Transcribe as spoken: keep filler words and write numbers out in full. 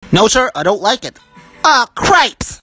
No, sir, I don't like it. Ah, cripes!